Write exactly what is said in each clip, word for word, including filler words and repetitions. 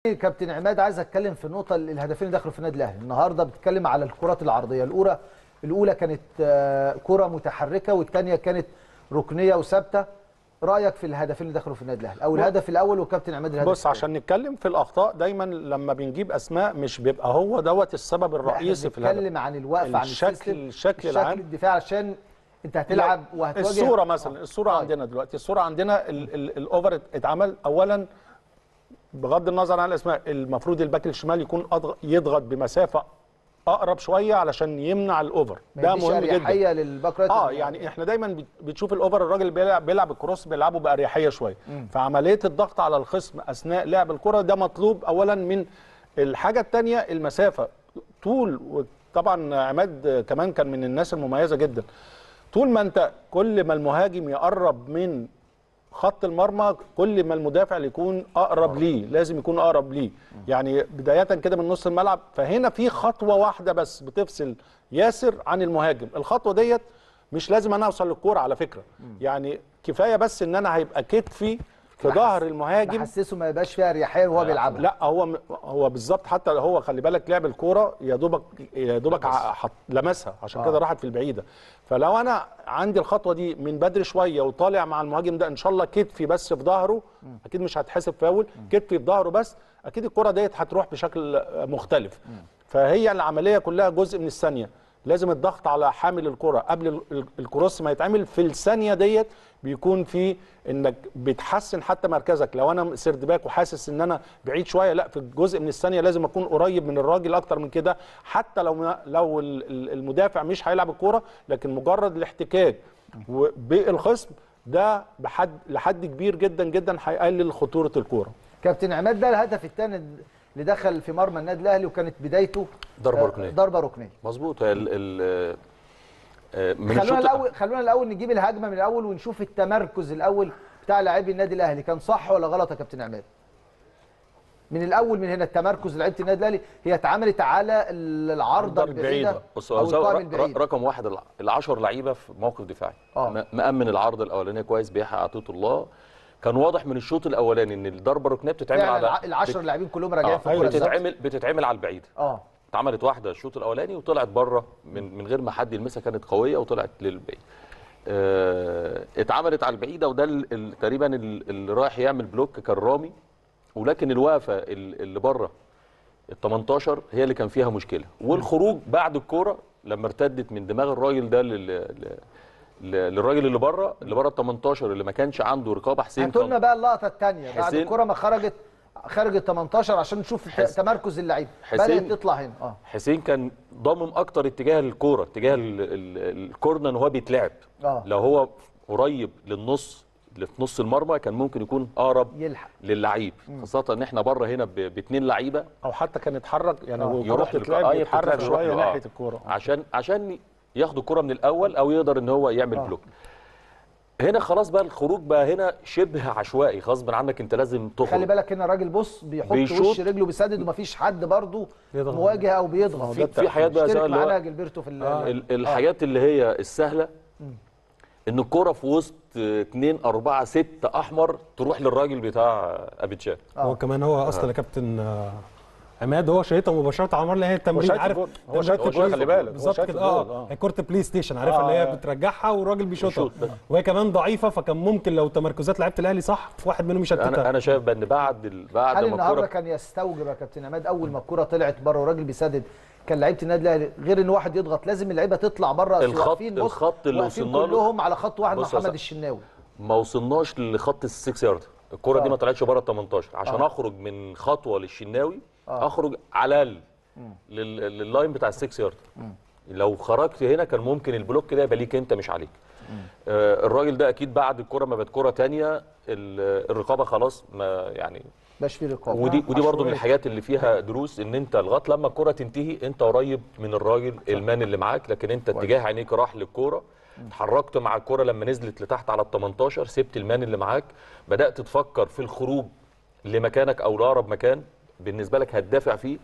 كابتن عماد، عايز اتكلم في نقطه الهدفين اللي دخلوا في النادي الاهلي النهارده. بتتكلم على الكرات العرضيه. الاولى الاولى كانت كره متحركه، والثانيه كانت ركنيه وثابته. رايك في الهدفين اللي دخلوا في النادي الاهلي، او الهدف الاول وكابتن عماد الهدف بص، عشان نتكلم في الاخطاء دايما لما بنجيب اسماء مش بيبقى هو دوت السبب الرئيسي في الهدف. بنتكلم عن الوقفه، عن الشكل الشكل العام، الدفاع، عشان انت هتلعب وهتواجه الصوره مثلا. الصوره آه. عندنا دلوقتي الصوره عندنا الاوفر اتعمل. اولا بغض النظر عن الاسماء، المفروض الباك الشمال يكون يضغط بمسافه اقرب شويه علشان يمنع الاوفر. ده مهم جدا للباك رايت. اه يعني احنا دايما بتشوف الاوفر الراجل بيلعب بيلعب الكروس بيلعبه باريحيه شويه. فعمليه الضغط على الخصم اثناء لعب الكره ده مطلوب اولا. من الحاجه الثانيه المسافه طول. وطبعا عماد كمان كان من الناس المميزه جدا. طول ما انت كل ما المهاجم يقرب من خط المرمى كل ما المدافع اللي يكون اقرب ليه لازم يكون اقرب ليه. يعني بدايه كده من نص الملعب. فهنا في خطوه واحده بس بتفصل ياسر عن المهاجم. الخطوه ديت مش لازم انا اوصل للكوره على فكره. يعني كفايه بس ان انا هيبقى كتفي في ظهر المهاجم، بحسسه ما يبقاش فيها اريحيه وهو بيلعبها. لا هو هو بالظبط. حتى هو خلي بالك لعب الكوره يا دوبك يا دوبك لمسها عشان كده آه. راحت في البعيده. فلو انا عندي الخطوه دي من بدري شويه وطالع مع المهاجم ده ان شاء الله كتفي بس في ظهره، اكيد مش هتحسب فاول. كتفي في ظهره بس اكيد الكوره ديت هتروح بشكل مختلف. فهي العمليه كلها جزء من الثانيه. لازم الضغط على حامل الكره قبل الكروس ما يتعمل. في الثانيه ديت بيكون في انك بتحسن حتى مركزك. لو انا سيرد باك وحاسس ان انا بعيد شويه، لا، في جزء من الثانيه لازم اكون قريب من الراجل اكتر من كده. حتى لو لو المدافع مش هيلعب الكوره، لكن مجرد الاحتكاك بالخصم ده بحد لحد كبير جدا جدا هيقلل خطوره الكوره. كابتن عماد، ده الهدف الثاني اللي دخل في مرمى النادي الاهلي، وكانت بدايته ضربه ركنيه. ضربه ركنيه مظبوط. ال ال خلونا الاول خلونا الاول نجيب الهجمه من الاول ونشوف التمركز الاول بتاع لاعبي النادي الاهلي. كان صح ولا غلط يا كابتن عماد؟ من الاول من هنا التمركز لعيبه النادي الاهلي هي اتعملت على العارضه البعيده. بص، رقم واحد العشر لعيبه في موقف دفاعي. آه. مأمن العارضه الاولانيه كويس، بيحقق عطيه الله. كان واضح من الشوط الاولاني ان الضربه الركنيه بتتعمل على العشر لاعبين كلهم راجعين آه. في الكوره. بتتعمل بتتعمل على البعيد. اه اتعملت واحده الشوط الاولاني وطلعت بره من من غير ما حد يلمسها، كانت قويه وطلعت للبعيد. اه اتعملت على البعيده، وده تقريبا اللي رايح يعمل بلوك كان رامي. ولكن الوقفه اللي بره ال تمنتاشر هي اللي كان فيها مشكله. والخروج بعد الكوره لما ارتدت من دماغ الراجل ده للراجل اللي بره اللي بره ال تمنتاشر اللي ما كانش عنده رقابه. حسين هاتوا لنا بقى اللقطه الثانيه بعد الكوره ما خرجت خارج ال تمنتاشر عشان نشوف حس... تمركز اللعيب بدات تطلع هنا. اه حسين كان ضامم اكتر اتجاه الكوره، اتجاه الكورنر ان هو بيتلعب. آه. لو هو قريب للنص اللي في نص المرمى كان ممكن يكون اقرب يلحق للعيب، خاصه ان احنا بره هنا باثنين لعيبه. او حتى كان يتحرك يعني آه. يروح يتلعب يتحرك شويه ناحيه الكوره عشان عشان ياخدوا الكوره من الاول او يقدر ان هو يعمل آه. بلوك. هنا خلاص بقى الخروج بقى هنا شبه عشوائي غصب عنك، انت لازم تخرج. خلي بالك هنا الراجل بص بيحط وش رجله بيسدد ومفيش حد برضه مواجه او بيضغط. في, في حاجات بقى زي اللي معانا جilberto في آه. الحاجات آه. اللي هي السهله ان الكوره في وسط اتنين اربعة ستة احمر تروح للراجل بتاع ابيتشان. آه. هو كمان هو اصلا يا كابتن عماد هو شايطها مباشره على اللي هي التمرين. عارف هو شايط الجول، خلي بالك بالظبط كده. اه هي كره بلاي ستيشن عارفها، اللي هي بترجعها والراجل بيشوطها، وهي كمان ضعيفه. فكان ممكن لو تمركزات لعيبه الاهلي صح في واحد منهم يشتتها. انا انا شايف ان بعد بعد ما الكوره النهارده كان يستوجب يا كابتن عماد اول ما الكوره طلعت بره والراجل بيسدد، كان لعيبه النادي الاهلي غير ان واحد يضغط لازم اللعيبه تطلع بره. الخط الخط اللي وصلنا له كلهم على خط واحد مع محمد الشناوي. ما وصلناش لخط الستة يارد. الكوره دي ما طلعتش بره ال تمنتاشر عشان آه. اخرج من خطوه للشناوي. آه. اخرج على الاقل لللاين بتاع الستة يارد. لو خرجت هنا كان ممكن البلوك ده يبقى ليك انت مش عليك. آه الراجل ده اكيد بعد الكره ما بقت كره ثانيه الرقابه خلاص ما يعني مش في رقابه. ودي ودي برضه من الحاجات اللي فيها دروس، ان انت لغايه لما الكره تنتهي انت قريب من الراجل المان اللي معاك، لكن انت اتجاه عينيك راح للكوره. اتحركت مع الكره لما نزلت لتحت على ال تمنتاشر، سبت المان اللي معاك، بدات تفكر في الخروج لمكانك او لاقرب مكان بالنسبه لك هتدافع فيه.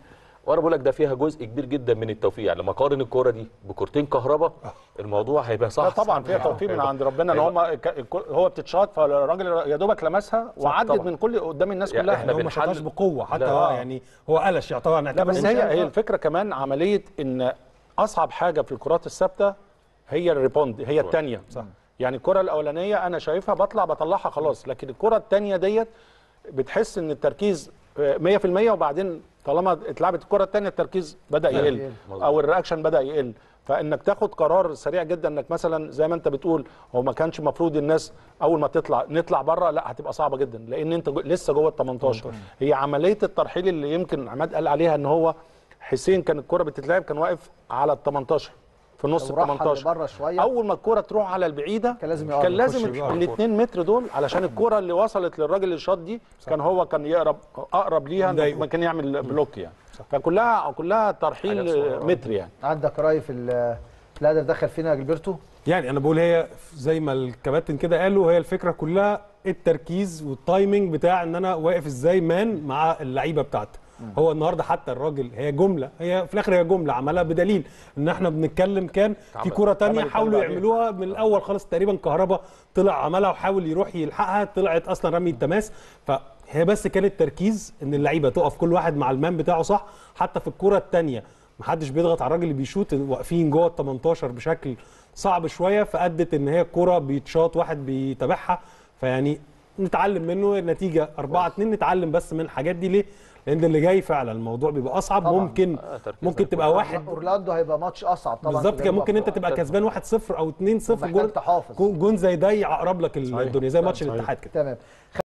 وانا بقول لك ده فيها جزء كبير جدا من التوفيق. يعني لما اقارن الكوره دي بكورتين كهربا الموضوع هيبقى صح. لا طبعا فيها توفيق من عند ربنا ان هم هو بتتشاط فالراجل يا دوبك لمسها وعدت من كل قدام الناس يعني كلها. احنا ما شاطهاش بقوه حتى هو يعني هو قلش يعتبر. لا بس هي هي الفكره كمان عمليه ان اصعب حاجه في الكرات الثابته هي الريبوند، هي الثانيه. يعني الكره الاولانيه انا شايفها بطلع بطلعها خلاص، لكن الكره الثانيه ديت بتحس ان التركيز مية في المية وبعدين طالما اتلعبت الكره الثانيه التركيز بدا يقل او الرياكشن بدا يقل. فانك تاخد قرار سريع جدا انك مثلا زي ما انت بتقول هو ما كانش المفروض الناس اول ما تطلع نطلع بره، لا هتبقى صعبه جدا لان انت لسه جوه ال تمنتاشر. هي عمليه الترحيل اللي يمكن عماد قال عليها ان هو حسين كان الكره بتتلعب كان واقف على ال تمنتاشر في نص ال تمنتاشر. اول ما الكوره تروح على البعيده كان لازم كان لازم ال اتنين متر دول علشان الكوره اللي وصلت للراجل اللي شاط دي كان هو كان يقرب اقرب ليها ما كان يعمل بلوك يعني. فكلها كلها ترحيل متر يعني. عندك راي في الهدف دخل فينا يا جilberto؟ يعني انا بقول هي زي ما الكباتن كده قالوا هي الفكره كلها التركيز والتايمنج بتاع ان انا واقف ازاي مان مع اللعيبه بتاعتي. هو النهارده حتى الراجل هي جمله هي في الاخر هي جمله عملها بدليل ان احنا بنتكلم كان في كوره ثانيه حاولوا يعملوها من الاول خالص تقريبا كهربا طلع عملها وحاول يروح يلحقها طلعت اصلا رمي التماس. فهي بس كان التركيز ان اللعيبه تقف كل واحد مع المان بتاعه صح. حتى في الكوره الثانيه محدش بيضغط على الراجل اللي بيشوط واقفين جوه ال تمنتاشر بشكل صعب شويه فادت ان هي الكوره بيتشاط واحد بيتابعها. فيعني نتعلم منه النتيجه أربعة اتنين نتعلم بس من الحاجات دي. ليه؟ لان اللي جاي فعلا الموضوع بيبقى اصعب طبعًا. ممكن آه ممكن تبقى واحد اورلاندو هيبقى ماتش اصعب طبعا بالظبط كده. ممكن انت تبقى كسبان واحد صفر او اتنين صفر جون جون زي ده يعقرب لك الدنيا زي ماتش الاتحاد كده. تمام.